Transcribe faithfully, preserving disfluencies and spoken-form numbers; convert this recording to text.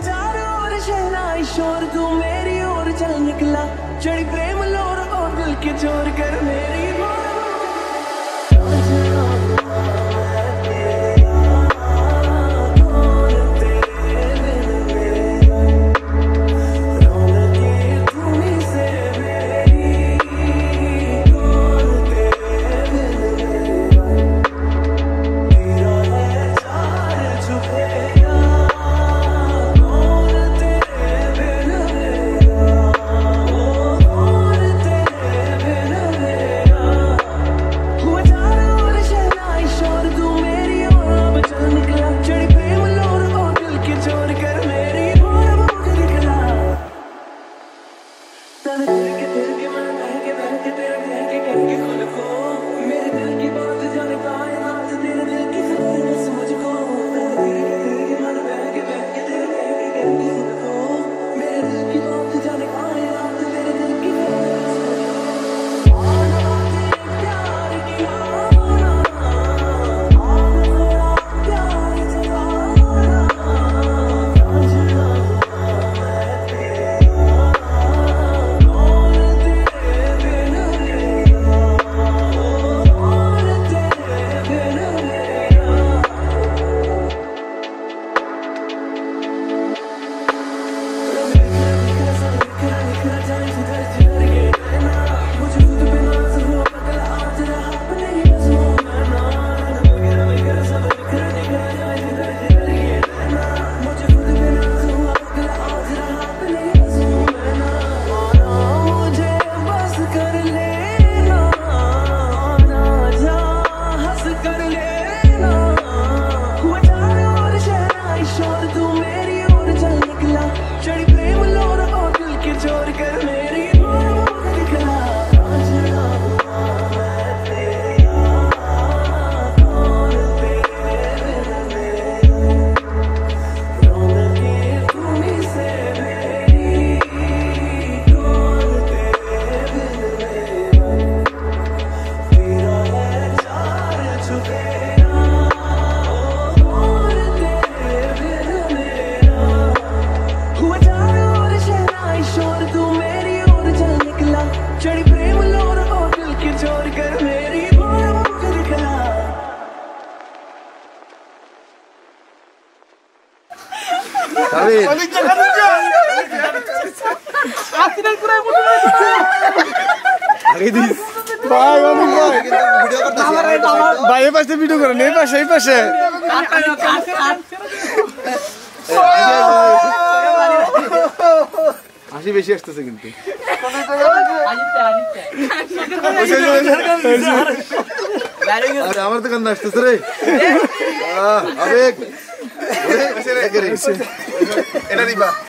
और शहनाई शोर तू मेरी ओर चल निकला, चढ़ी प्रेम लोर और दिल के चोर कर मेरी ভাই এই পাশে ভিডিও করেন, এই পাশে এই পাশে হাসি বেশি আসতেছে কিন্তু আমার তো কান্না আসতেছে রে আবেগ এটা দিবা।